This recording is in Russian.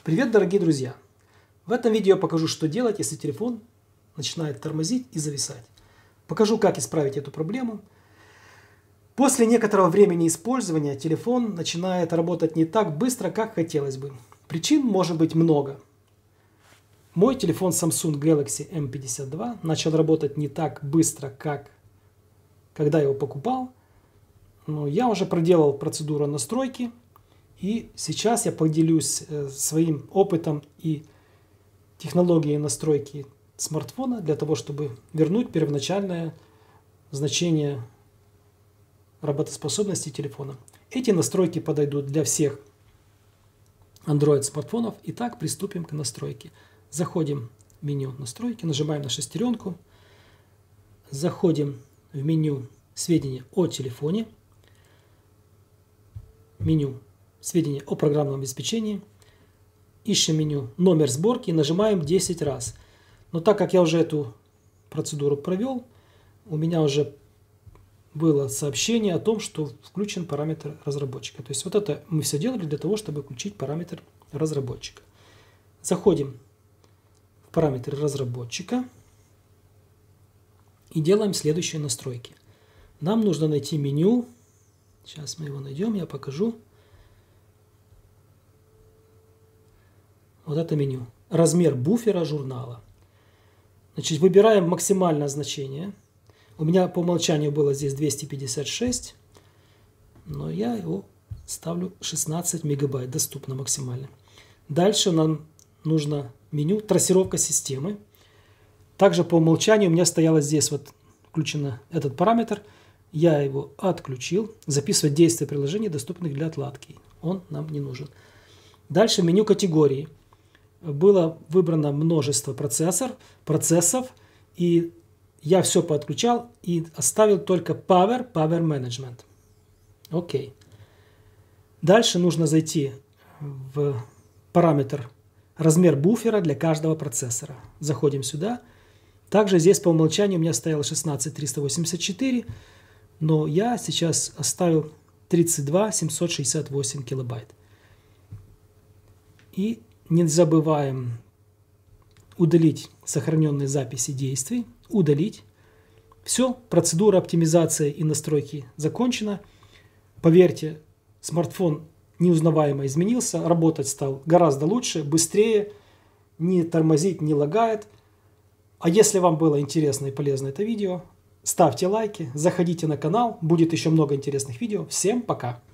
Привет, дорогие друзья! В этом видео я покажу, что делать, если телефон начинает тормозить и зависать. Покажу, как исправить эту проблему. После некоторого времени использования телефон начинает работать не так быстро, как хотелось бы. Причин может быть много. Мой телефон Samsung Galaxy M52 начал работать не так быстро, как когда я его покупал. Но я уже проделал процедуру настройки. И сейчас я поделюсь своим опытом и технологией настройки смартфона для того, чтобы вернуть первоначальное значение работоспособности телефона. Эти настройки подойдут для всех Android смартфонов. Итак, приступим к настройке. Заходим в меню настройки, нажимаем на шестеренку, заходим в меню сведения о телефоне, меню сведения о программном обеспечении, ищем меню номер сборки и нажимаем 10 раз. Но так как я уже эту процедуру провел, у меня уже было сообщение о том, что включен параметр разработчика. То есть вот это мы все делали для того, чтобы включить параметр разработчика. Заходим в параметры разработчика и делаем следующие настройки. Нам нужно найти меню. Сейчас мы его найдем, я покажу. Вот это меню. Размер буфера журнала. Значит, выбираем максимальное значение. У меня по умолчанию было здесь 256, но я его ставлю 16 мегабайт, доступно максимально. Дальше нам нужно меню трассировка системы. Также по умолчанию у меня стояло здесь вот включен этот параметр. Я его отключил. Записывать действия приложений, доступных для отладки. Он нам не нужен. Дальше меню категории. Было выбрано множество процессов, и я все подключал и оставил только Power Management. Окей. Дальше нужно зайти в параметр размер буфера для каждого процессора. Заходим сюда. Также здесь по умолчанию у меня стояло 16384, но я сейчас оставил 32768 килобайт. И не забываем удалить сохраненные записи действий. Удалить. Все, процедура оптимизации и настройки закончена. Поверьте, смартфон неузнаваемо изменился, работать стал гораздо лучше, быстрее, не тормозит, не лагает. А если вам было интересно и полезно это видео, ставьте лайки, заходите на канал, будет еще много интересных видео. Всем пока!